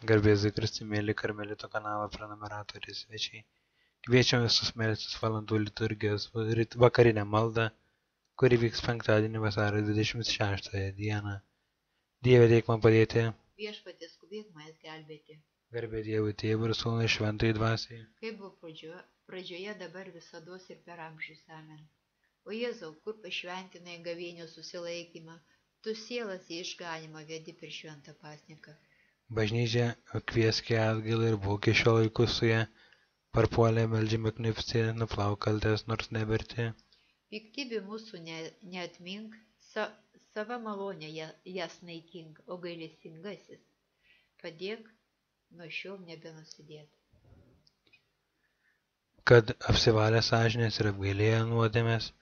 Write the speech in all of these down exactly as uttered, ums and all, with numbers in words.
Garbėzai Kristui, mėly Karmelito kanalo prenumeratoriai svečiai. Kviečiam visus melstis valandų liturgijos vakarinę maldą, kuri vyks penktadienį vasario dvidešimt šeštąją dieną. Dieve, teik man padėti. Viešpatie, skubėk manęs gelbėti. Garbė Dievui Tėvui ir Sūnui ir Šventajai Dvasiai. Kaip buvo pradžioje, pradžioje dabar visados ir per amžius. Amen. O Jėzau, kur pašventinai gavėnios susilaikymą, tu sielas į išganimą vedi per šventą pasninką. Bažnyčia kviesk į atgailą ir būk iš šio laikų su ja. Parpuolę meldžiame knipsti, nuplauk kaltes, nors neverti. Piktybių mūsų ne, neatmink, sa, sava malonė jas naikink, o gailestingasis padėk nuo šiol nebenusidėti. Kad apsivalę sąžinės ir apgailėję nuodėmės,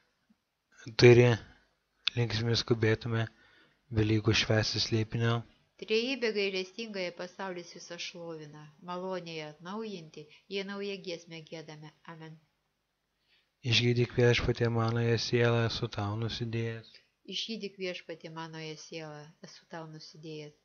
turi linksmi skubėtume Velykų švęsti slėpinio. Trejybė gailestingąją pasaulis visą šlovina, malonėje atnaujinti, jie naują giesmę giedame. Amen. Išgydyk viešpatie manoje sielą, esu tau nusidėjęs. Išgydyk viešpatie manoje sielą, esu tau nusidėjęs.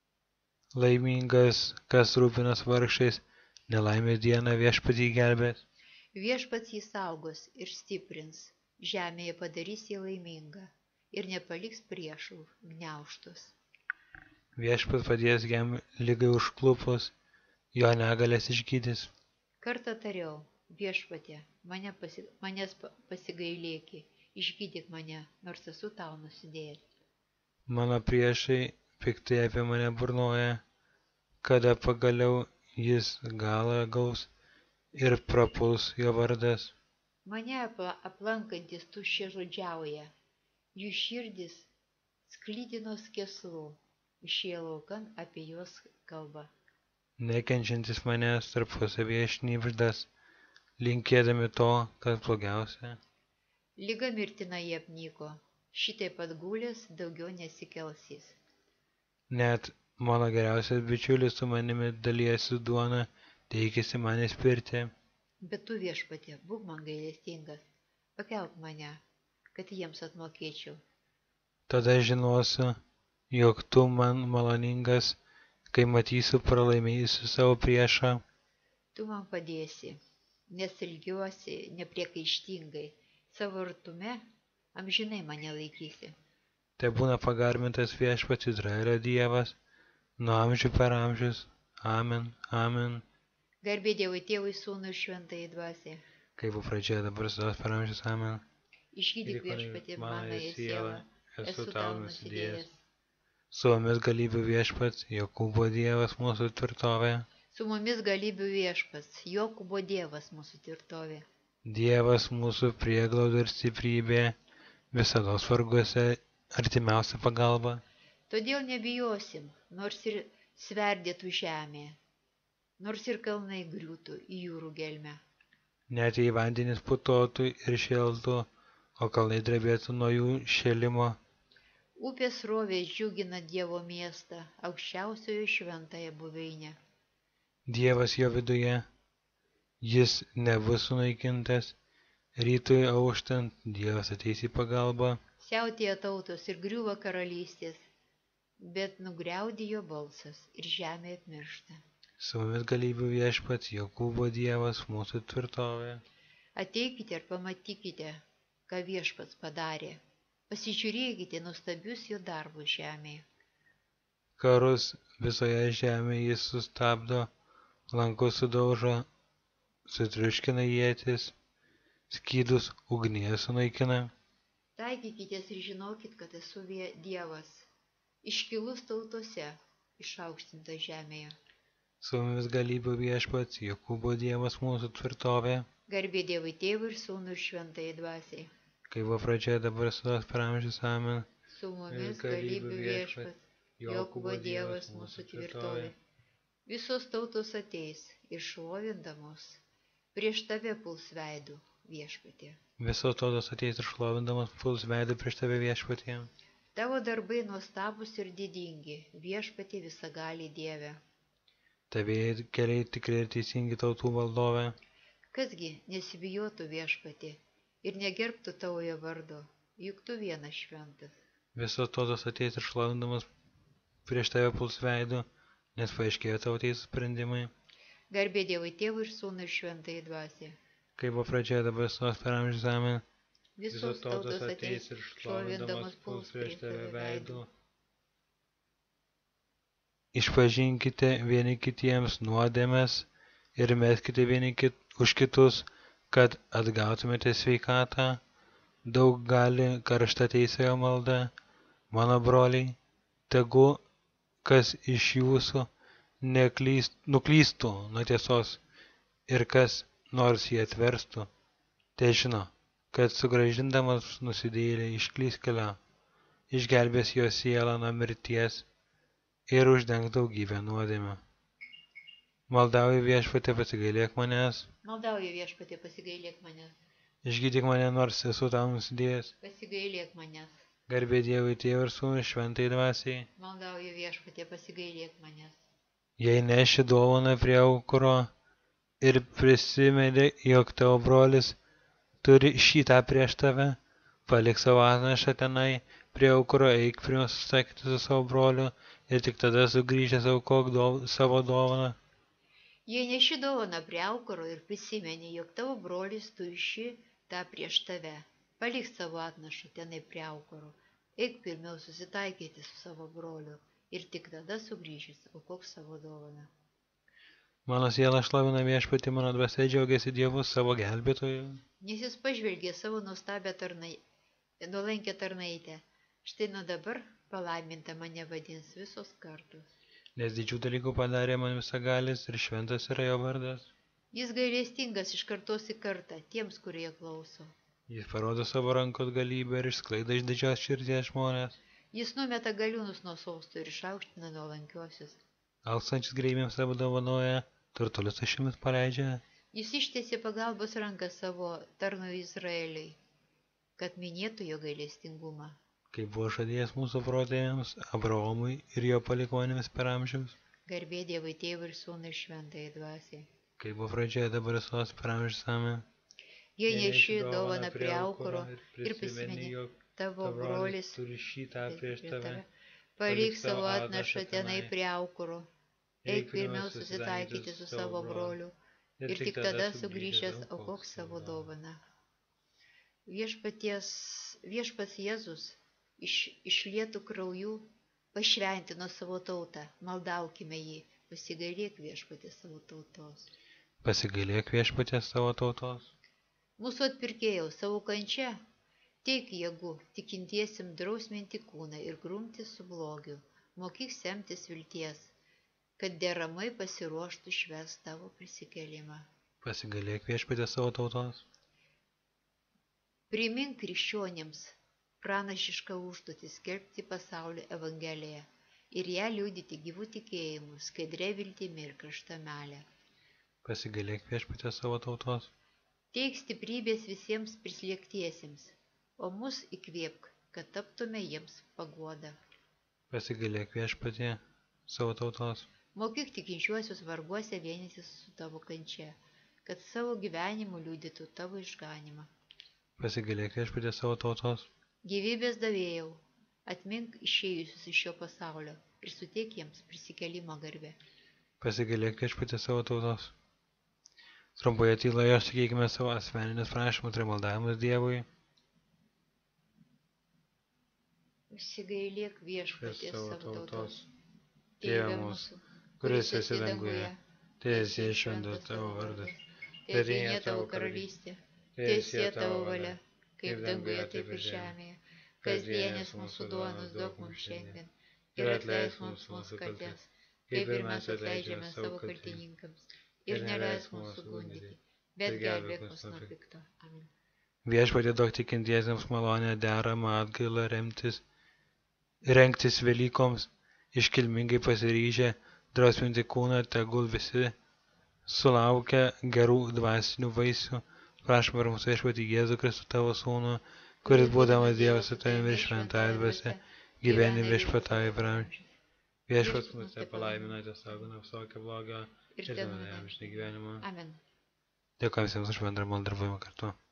Laimingas, kas rūpinas vargšais, nelaimės dieną viešpatį gelbės. Viešpats jį saugos ir stiprins, žemėje padarys jį laimingą ir nepaliks priešų gniaužtus. Viešpats padės jam lygai užklupus, jo negalės išgydys. Kartą tariau, viešpatie, mane pasi, manęs pasigailėki, išgydyk mane, nors esu tau nusidėjęs. Mano priešai piktai apie mane burnoja, kada pagaliau jis galą gaus ir prapuls jo vardas. Mane aplankantis tuščia žodžiauja, jų širdis sklidinos kėslų, išėję laukan apie juos kalba. Nekenčiantis manęs tarpusavėje šnibždas, linkėdami to, kas blogiausia. Liga mirtina jie apnyko, šitaip atgulęs daugiau nesikelsis. Net mano geriausias bičiulis su manimi dalijasi duoną, teikėsi man įspirti. Bet tu, viešpatie, būk man gailestingas, pakelk mane, kad jiems atmokėčiau. Tada žinosiu, jog tu man maloningas, kai matysiu pralaimėjusiu savo priešą. Tu man padėsi, nes ilgiuosi nepriekaištingai, savo artume amžinai mane laikysi. Te būna pagarbintas viešpats Izraelio Dievas, nuo amžių per amžius. Amen, amen. Garbė Dievui Tėvui, Sūnui ir Šventajai Dvasiai. Kaip buvo pradžioje, dabar visados per amžius. Amen. Išgydyk viešpatie manąją sielą, esu tau nusidėjęs. Su mumis galybių viešpats, Jokūbo Dievas mūsų tvirtovė. Su mumis galybių viešpats, Jokūbo Dievas mūsų tvirtovė. Dievas mūsų prieglauda ir stiprybė, visados varguose artimiausia pagalba. Todėl nebijosim, nors ir sverdėtų žemė, nors ir kalnai griūtų į jūrų gelmę. Net jei vandenys putotų ir šėltų, o kalnai drebėtų nuo jų šėlimo. Upės rovės džiugina Dievo miestą, aukščiausiojo šventąją buveinę. Dievas jo viduje, jis nebus sunaikintas, rytui auštant Dievas ateis į pagalbą. Siautėja tautos ir griūva karalystės, bet nugriaudijo balsas ir žemė apmiršta. Su mumis galybių viešpats, Jokūbo Dievas mūsų tvirtovė. Ateikite ir pamatykite, ką viešpats padarė. Pasižiūrėkite nuostabius jo darbus žemėje. Karus visoje žemėje jis sustabdo, lankus sudaužo, sutriuškina ietis, skydus ugnyje sunaikina. Taikykitės ir žinokit, kad esu Dievas, iškilus tautose, išaukštinta žemėje. Su mumis galybių viešpats, Jokūbo Dievas mūsų tvirtovė. Garbė Dievui Tėvui ir Sūnui ir Šventajai Dvasiai. Kai buvo pradžioje, dabar visados per amžius. Amen. Su mumis galybių viešpats, Jokūbo Dievas mūsų tvirtovė. Visos tautos ateis ir šlovindamos, prieš tave puls veidu viešpatie. Visos tautos ateis ir šlovindamos puls veidu prieš tave viešpatie. Tavo darbai nuostabus ir didingi, viešpatie visagalį Dieve. Tavie keliai tikri ir teisingi tautų valdove. Kasgi nesibijotų viešpatie ir negerbtų tavojo vardo, juk tu vienas šventas. Visos tautos ateis ir šlovindamas prieš tave puls veidu, nes paaiškėjo tavo teisų sprendimai, Garbė Dievui Tėvui ir Sūnui ir Šventajai Dvasiai. kaip buvo pradžioje dabar visos per amžius amen. Visos tautos ateis ir šlovindamos puls prieš tave veidu. Išpažinkite vieni kitiems nuodėmes ir meskite vieni kit, už kitus, kad atgautumėte sveikatą. Daug gali karšta teisėjo malda, mano broliai, tegu kas iš jūsų neklyst, nuklystų nuo tiesos ir kas nors jį atverstų, tai žino, kad sugrąžindamas nusidėjėlį iš klystkelio, išgelbės jo sielą nuo mirties ir uždengs daugybę nuodėmių. Maldauju viešpatie, pasigailėk manęs, Maldauju viešpatie, pasigailėk manęs. išgydyk mane, nors esu tau nusidėjęs. Pasigailėk manęs. Garbė Dievui Tėvui ir Sūnui Šventai Dvasiai. Maldauju viešpatie, pasigailėk manęs. Jei neši dovaną prie aukuro ir prisimeni, jog tavo brolis turi šitą prieš tave, palik savo atnašą tenai, prie aukuro eik prie jo susakyti su savo broliu ir tik tada sugrįžęs aukok dov, savo dovaną. Jei neši dovaną prie aukuro ir prisimeni, jog tavo brolis turi šį tą prieš tave, palik savo atnašą tenai prie aukuro, eik pirmiau susitaikyti su savo broliu ir tik tada sugrįžęs aukok savo dovaną. Mano siela šlovina viešpatį, mano dvasia džiaugiasi Dievu savo gelbėtoju. Nes jis pažvelgė savo nuostabią tarnai, nuolankę tarnaitę. Štai nuo dabar palaiminta mane vadins visos kartos. Nes didžių dalykų padarė man visagalis ir šventas yra jo vardas. Jis gailestingas iš kartos į kartą tiems, kurie klauso. Jis parodo savo rankos galybę ir išsklaido iš didžios širdies žmonės. Jis numeta galiūnus nuo sostų ir išaukština nuolankiuosius. Alkstančius greimėms apdovanoja, turtuolius ašimis paleidžia. Jis ištiesė pagalbos ranką savo tarnui Izraeliui, kad minėtų jo gailestingumą. Kaip buvo žadėjęs mūsų protėviams, Abraomui ir jo palikuonėms per amžius. Garbė Dievui Tėvui ir Sūnui ir Šventajai Dvasiai. Kaip buvo pradžioje dabar visos per amžius amen. Jei neši dovaną prie aukuro ir prisimeni, tavo brolis turi šitą prieš tave, palik savo atnašą tenai prie aukuro, eik pirmiau susitaikyti su savo broliu ir tik tada sugrįžęs aukok savo dovaną. Viešpaties, viešpats Jėzus iš, išlietų kraujų pašventino savo tautą, maldaukime jį, pasigailėk viešpatė savo tautos. Pasigailėk viešpatė savo tautos. Mūsų atpirkėjau savo kančia, teik jėgų tikintiesim drausminti kūną ir grumti su blogiu, mokyk semtis vilties, kad deramai pasiruoštų švęst tavo prisikėlimą. Pasigailėk viešpatė savo tautos. Primink krikščionėms pranašišką užduotį skelbti pasaulio evangeliją ir ją liudyti gyvų tikėjimu, skaidria viltimi ir karšta meile. Pasigailėk viešpatė savo tautos. Teik stiprybės visiems prislėgtiesiems, o mus įkvėpk, kad taptume jiems paguodą. Pasigailėk viešpatė savo tautos. Mokyk tikinčiuosius varguose vienytis su tavo kančia, kad savo gyvenimu liudytų tavo išganimą. Pasigailėk viešpatė savo tautos. Gyvybės davėjau, atmink išėjusius iš šio pasaulio ir suteik jiems prisikėlimo garbę. Pasigailėk viešpatė savo tautos. Trumpoje tyloje sakykime savo asmeninės prašymus ir maldavimus Dievui. Pasigailėk viešpatie savo tautos. Tėve mūsų, kuris esi danguje, teesie šventas tavo vardas, teateinie tavo karalystė, teesie tavo valia, kaip danguje, taip ir žemėje. Kasdienės mūsų duonos duok mums šiandien ir atleisk mums mūsų kaltes, kaip ir mes atleidžiame savo kaltininkams. Ir neleisk mūsų gundyti, bet gelbėk mus nuo pikto. Amen. Viešpatie duok tikintiesiems malonę deramą atgailą remtis, rengtis Velykoms, iškilmingai pasiryžę, drausminti kūną, tegul visi sulaukia gerų dvasinių vaisių. Prašom per mūsų viešpatį Jėzų Kristų tavo sūnų, kuris būdamas Dievas su tavimi ir šventąja dvasia, gyveni viešpatauja per amžius. Viešpats mus te palaiminote, saugina visokią blogą ir tenai amžinai gyvenimą. Amen. Dėkojame visiems už bendrą maldą ir buvimą kartu.